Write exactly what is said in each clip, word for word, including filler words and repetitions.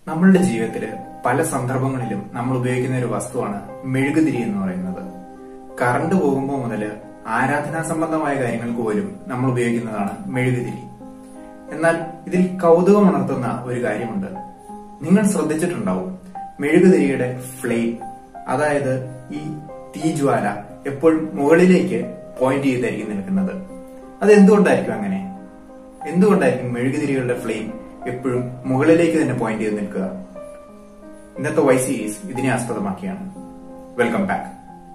നമ്മളുടെ ജീവിതത്തില് പല സന്ദർഭങ്ങളിലും നമ്മൾ ഉപയോഗിക്കുന്ന ഒരു വസ്തുവാണ് മെഴുകുതിരി എന്ന് പറയുന്നത്. കറണ്ട് പോകുമ്പോൾ മുതല് ആരാധനാ സംബന്ധമായ കാര്യങ്ങൾക്ക് പോലും നമ്മൾ ഉപയോഗിക്കുന്നതാണ് മെഴുകുതിരി. എന്നാൽ ഇതിൽ കൗതുകമുണർത്തുന്ന ഒരു കാര്യമുണ്ട്. നിങ്ങൾ ശ്രദ്ധിച്ചിട്ടുണ്ടാവും, മെഴുകുതിരിയുടെ ഫ്ലെയിം, അതായത് ഈ തീജ്വാല എപ്പോഴും മുകളിലേക്ക് പോയിന്റ് ചെയ്തായിരിക്കും നിൽക്കുന്നത്. അത് എന്തുകൊണ്ടായിരിക്കും അങ്ങനെ? എന്തുകൊണ്ടായിരിക്കും മെഴുകുതിരികളുടെ ഫ്ലെയിം എപ്പോഴും മുകളിലേക്ക് തന്നെ പോയിന്റ് ചെയ്ത് നിൽക്കുക? ഇന്നത്തെ വൈ സീരീസ് ഇതിനെ ആസ്പദമാക്കിയാണ്. Welcome back.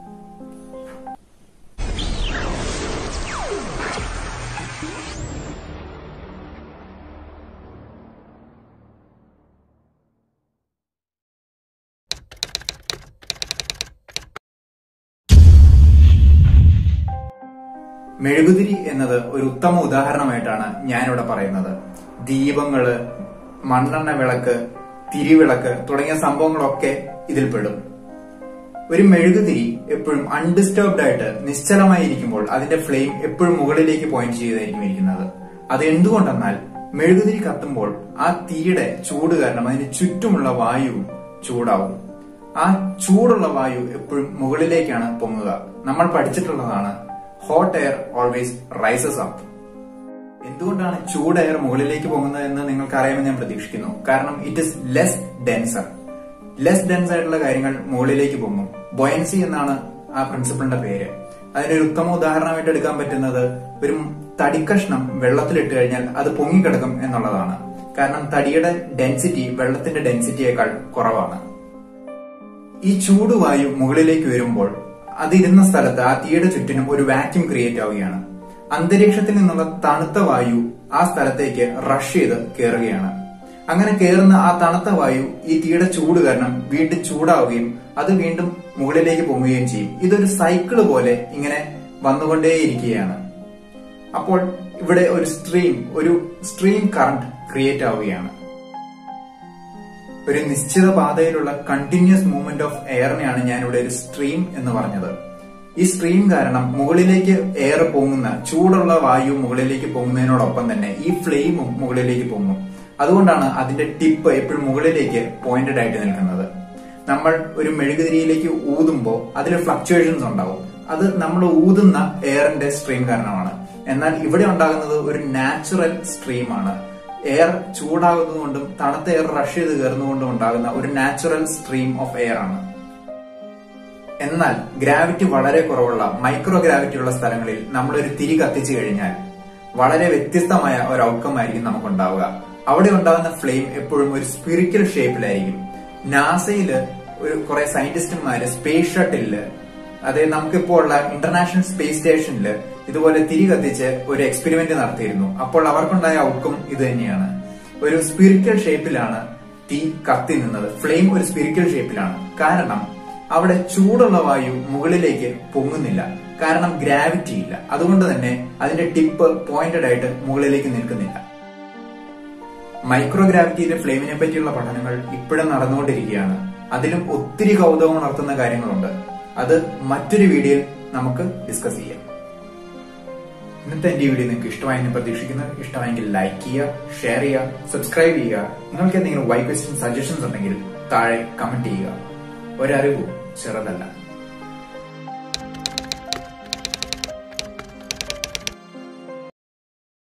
മെഴുകുതിരി എന്നത് ഒരു ഉത്തമ ഉദാഹരണമായിട്ടാണ് ഞാനിവിടെ പറയുന്നത്. ദീപങ്ങള്, മണ്ണെണ്ണ വിളക്ക്, തിരിവിളക്ക് തുടങ്ങിയ സംഭവങ്ങളൊക്കെ ഇതിൽപ്പെടും. ഒരു മെഴുകുതിരി എപ്പോഴും അൺഡിസ്റ്റർബ്ഡ് ആയിട്ട് നിശ്ചലമായിരിക്കുമ്പോൾ അതിന്റെ ഫ്ലെയിം എപ്പോഴും മുകളിലേക്ക് പോയിന്റ് ചെയ്തായിരിക്കും ഇരിക്കുന്നത്. അത് എന്തുകൊണ്ടെന്നാൽ മെഴുകുതിരി കത്തുമ്പോൾ ആ തീയുടെ ചൂട് കാരണം അതിന് ചുറ്റുമുള്ള വായുവും ചൂടാവും. ആ ചൂടുള്ള വായു എപ്പോഴും മുകളിലേക്കാണ് പൊങ്ങുക. നമ്മൾ പഠിച്ചിട്ടുള്ളതാണ്, hot air always rises up. എന്തുകൊണ്ടാണ് ചൂട് എയർ മുകളിലേക്ക് പോകുന്നത് എന്ന് നിങ്ങൾക്ക് അറിയാമെന്ന് ഞാൻ പ്രതീക്ഷിക്കുന്നു. കാരണം it is less denser. Less dense ആയിട്ടുള്ള കാര്യങ്ങൾ മുകളിലേക്ക് പൊങ്ങും. ബൊയൻസി എന്നാണ് ആ പ്രിൻസിപ്പിളിന്റെ പേര്. അതിനൊരു ഉത്തമ ഉദാഹരണമായിട്ട് എടുക്കാൻ പറ്റുന്നത്, ഒരു തടിക്കഷ്ണം വെള്ളത്തിലിട്ട് കഴിഞ്ഞാൽ അത് പൊങ്ങിക്കിടക്കും എന്നുള്ളതാണ്. കാരണം തടിയുടെ ഡെൻസിറ്റി വെള്ളത്തിന്റെ ഡെൻസിറ്റിയേക്കാൾ കുറവാണ്. ഈ ചൂടുവായു മുകളിലേക്ക് വരുമ്പോൾ അതിരുന്ന സ്ഥലത്ത് ആ തീയുടെ ചുറ്റിനും ഒരു വാക്യൂം ക്രിയേറ്റ് ആവുകയാണ്. അന്തരീക്ഷത്തിൽ നിന്നുള്ള തണുത്ത വായു ആ സ്ഥലത്തേക്ക് റഷ് ചെയ്ത് കയറുകയാണ്. അങ്ങനെ കയറുന്ന ആ തണുത്ത വായു ഈ തീയുടെ ചൂട് കാരണം വീണ്ടും ചൂടാവുകയും അത് വീണ്ടും മുകളിലേക്ക് പൊങ്ങുകയും ചെയ്യും. ഇതൊരു സൈക്കിള് പോലെ ഇങ്ങനെ വന്നുകൊണ്ടേയിരിക്കുകയാണ്. അപ്പോൾ ഇവിടെ ഒരു സ്ട്രീം ഒരു സ്ട്രീം കറന്റ് ക്രിയേറ്റ് ആവുകയാണ്. ഒരു നിശ്ചിത പാതയിലുള്ള കണ്ടിന്യൂസ് മൂവ്മെന്റ് ഓഫ് എയറിനെയാണ് ഞാനിവിടെ ഒരു സ്ട്രീം എന്ന് പറഞ്ഞത്. ഈ സ്ട്രീം കാരണം മുകളിലേക്ക് എയർ പൊങ്ങുന്ന ചൂടുള്ള വായു മുകളിലേക്ക് പൊങ്ങുന്നതിനോടൊപ്പം തന്നെ ഈ ഫ്ലെയിമും മുകളിലേക്ക് പൊങ്ങും. അതുകൊണ്ടാണ് അതിന്റെ ടിപ്പ് എപ്പോഴും മുകളിലേക്ക് പോയിന്റഡ് ആയിട്ട് നിൽക്കുന്നത്. നമ്മൾ ഒരു മെഴുകുതിരിയിലേക്ക് ഊതുമ്പോൾ അതിൽ ഫ്ലക്ച്വേഷൻസ് ഉണ്ടാവും. അത് നമ്മൾ ഊതുന്ന എയറിന്റെ സ്ട്രീം കാരണമാണ്. എന്നാൽ ഇവിടെ ഉണ്ടാകുന്നത് ഒരു നാച്ചുറൽ സ്ട്രീമാണ്. എയർ ചൂടാകുന്നതുകൊണ്ടും തണുത്ത എയർ റഷ് ചെയ്ത് കയറുന്നതുകൊണ്ടും ഉണ്ടാകുന്ന ഒരു നാച്ചുറൽ സ്ട്രീം ഓഫ് എയർ ആണ്. എന്നാൽ ഗ്രാവിറ്റി വളരെ കുറവുള്ള മൈക്രോ ഗ്രാവിറ്റി ഉള്ള സ്ഥലങ്ങളിൽ നമ്മളൊരു തിരി കത്തിച്ചു കഴിഞ്ഞാൽ വളരെ വ്യത്യസ്തമായ ഒരു ഔട്ട്കം ആയിരിക്കും നമുക്കുണ്ടാവുക. അവിടെ ഉണ്ടാകുന്ന ഫ്ലെയിം എപ്പോഴും ഒരു സ്പിരിക്കൽ ഷേപ്പിലായിരിക്കും. നാസയില് ഒരു കുറെ സയന്റിസ്റ്റുമാര് സ്പേസ് ഷട്ടിലില്, അതായത് നമുക്കിപ്പോ ഉള്ള ഇന്റർനാഷണൽ സ്പേസ് സ്റ്റേഷനില് ഇതുപോലെ തിരി കത്തിച്ച് ഒരു എക്സ്പെരിമെന്റ് നടത്തിയിരുന്നു. അപ്പോൾ അവർക്കുണ്ടായ ഔട്ട്കം ഇത് തന്നെയാണ്. ഒരു സ്പിരിക്കൽ ഷേപ്പിലാണ് തീ കത്തി നിന്നത്. ഫ്ലെയിം ഒരു സ്പിരിക്കൽ ഷേപ്പിലാണ്. കാരണം അവിടെ ചൂടുള്ള വായു മുകളിലേക്ക് പൊങ്ങുന്നില്ല. കാരണം ഗ്രാവിറ്റി ഇല്ല. അതുകൊണ്ട് തന്നെ അതിന്റെ ടിപ്പ് പോയിന്റഡ് ആയിട്ട് മുകളിലേക്ക് നിൽക്കുന്നില്ല. മൈക്രോ ഗ്രാവിറ്റിയിലെ ഫ്ലെയിമിനെ പറ്റിയുള്ള പഠനങ്ങൾ ഇപ്പോഴും നടന്നുകൊണ്ടിരിക്കുകയാണ്. അതിലും ഒത്തിരി കൗതുകം ഉണർത്തുന്ന കാര്യങ്ങളുണ്ട്. അത് മറ്റൊരു വീഡിയോയിൽ നമുക്ക് ഡിസ്കസ് ചെയ്യാം. ഇന്നത്തെ എന്റെ വീഡിയോ നിങ്ങൾക്ക് ഇഷ്ടമായെന്ന് പ്രതീക്ഷിക്കുന്നു. ഇഷ്ടമായെങ്കിൽ ലൈക്ക് ചെയ്യുക, ഷെയർ ചെയ്യുക, സബ്സ്ക്രൈബ് ചെയ്യുക. നിങ്ങൾക്ക് എന്തെങ്കിലും വൈ ക്വസ്റ്റ്യൻ സജഷൻസ് ഉണ്ടെങ്കിൽ താഴെ കമന്റ് ചെയ്യുക. ഒരറിവും ചെറുതല്ല.